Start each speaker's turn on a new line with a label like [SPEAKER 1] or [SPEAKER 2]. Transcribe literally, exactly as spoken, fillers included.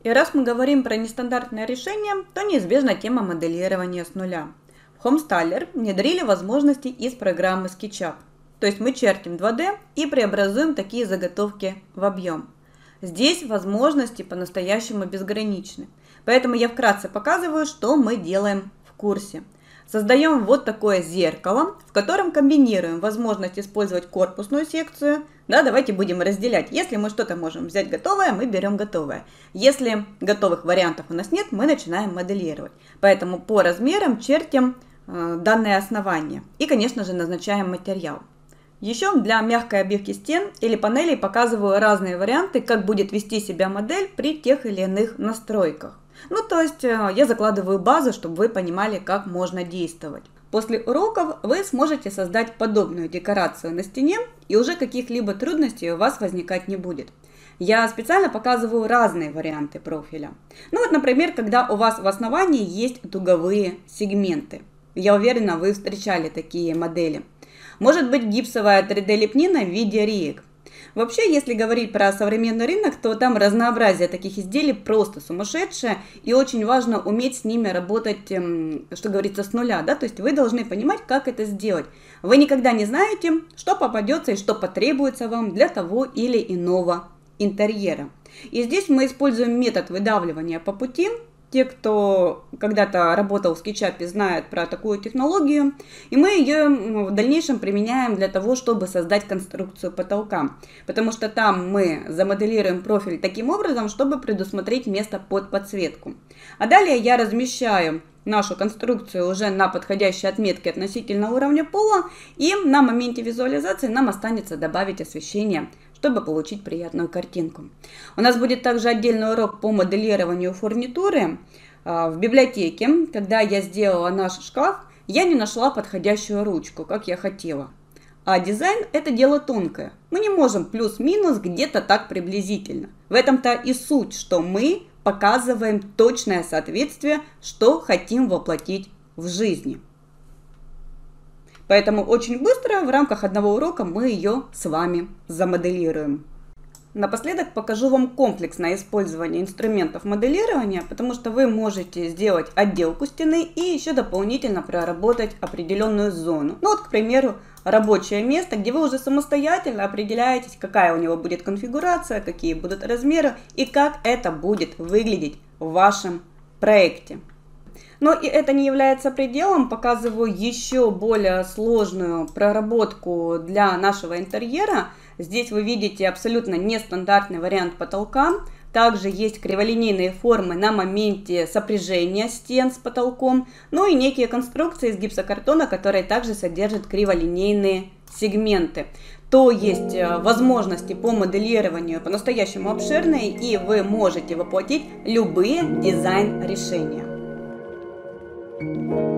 [SPEAKER 1] И раз мы говорим про нестандартное решение, то неизбежна тема моделирования с нуля. В Homestaller внедрили возможности из программы SketchUp. То есть мы чертим два дэ и преобразуем такие заготовки в объем. Здесь возможности по-настоящему безграничны. Поэтому я вкратце показываю, что мы делаем в курсе. Создаем вот такое зеркало, в котором комбинируем возможность использовать корпусную секцию. Да, давайте будем разделять. Если мы что-то можем взять готовое, мы берем готовое. Если готовых вариантов у нас нет, мы начинаем моделировать. Поэтому по размерам чертим э, данное основание. И, конечно же, назначаем материал. Еще для мягкой обивки стен или панелей показываю разные варианты, как будет вести себя модель при тех или иных настройках. Ну, то есть я закладываю базу, чтобы вы понимали, как можно действовать. После уроков вы сможете создать подобную декорацию на стене, и уже каких-либо трудностей у вас возникать не будет. Я специально показываю разные варианты профиля. Ну вот, например, когда у вас в основании есть дуговые сегменты. Я уверена, вы встречали такие модели. Может быть гипсовая три дэ-лепнина в виде реек. Вообще, если говорить про современный рынок, то там разнообразие таких изделий просто сумасшедшее, и очень важно уметь с ними работать, что говорится, с нуля, да, то есть вы должны понимать, как это сделать. Вы никогда не знаете, что попадется и что потребуется вам для того или иного интерьера. И здесь мы используем метод выдавливания по пути. Те, кто когда-то работал в SketchUp, знают про такую технологию, и мы ее в дальнейшем применяем для того, чтобы создать конструкцию потолка, потому что там мы замоделируем профиль таким образом, чтобы предусмотреть место под подсветку. А далее я размещаю нашу конструкцию уже на подходящей отметке относительно уровня пола, и на моменте визуализации нам останется добавить освещение, чтобы получить приятную картинку. У нас будет также отдельный урок по моделированию фурнитуры. В библиотеке, когда я сделала наш шкаф, я не нашла подходящую ручку, как я хотела. А дизайн – это дело тонкое. Мы не можем плюс-минус где-то так приблизительно. В этом-то и суть, что мы показываем точное соответствие, что хотим воплотить в жизни. Поэтому очень быстро в рамках одного урока мы ее с вами замоделируем. Напоследок покажу вам комплексное использование инструментов моделирования, потому что вы можете сделать отделку стены и еще дополнительно проработать определенную зону. Ну вот, к примеру, рабочее место, где вы уже самостоятельно определяетесь, какая у него будет конфигурация, какие будут размеры и как это будет выглядеть в вашем проекте. Но и это не является пределом, показываю еще более сложную проработку для нашего интерьера. Здесь вы видите абсолютно нестандартный вариант потолка. Также есть криволинейные формы на моменте сопряжения стен с потолком. Ну и некие конструкции из гипсокартона, которые также содержат криволинейные сегменты. То есть возможности по моделированию по-настоящему обширные, и вы можете воплотить любые дизайн-решения. Thank you.